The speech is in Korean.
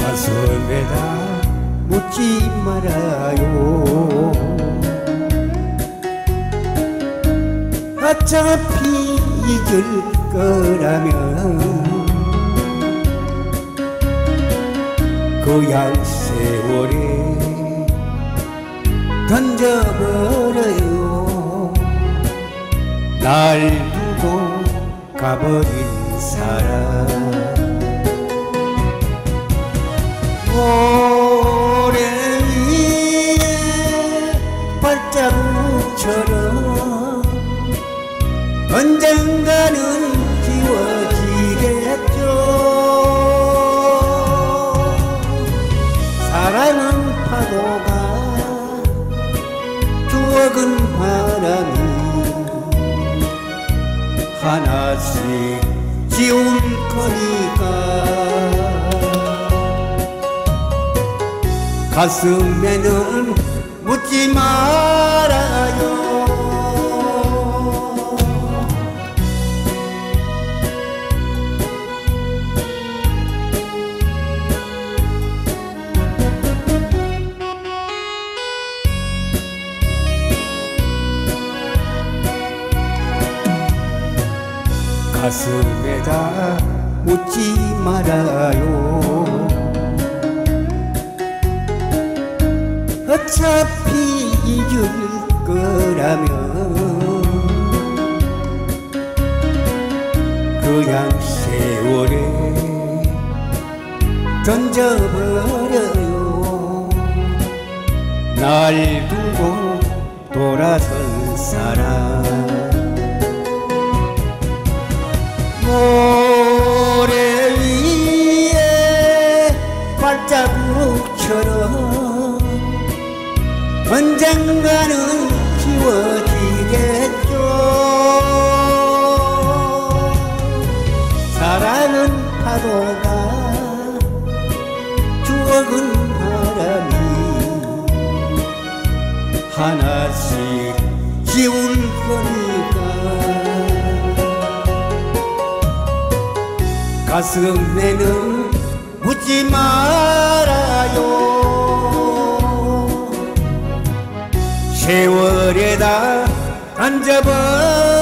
가슴에다 묻지 말아요. 어차피 잊을 거라면 고향 세월에 던져버려요. 날 두고 가버린 사람. 모래 위에 발자국처럼 언젠가는 지워지겠죠. 사랑은 파도가 추억은 바람이 하나씩 지울 거니까 가슴에는 묻지 말아요. 가슴에다 묻지 말아요. 어차피 잊을 거라면 그냥 세월에 던져버려요. 날 두고 돌아선 사람. 모래 위에 발자국처럼 언젠가는 지워지겠죠. 사랑은 파도가 추억은 바람이 하나씩 지울 거니까 가슴에는 묻지 말아요. 세월에다 던져버려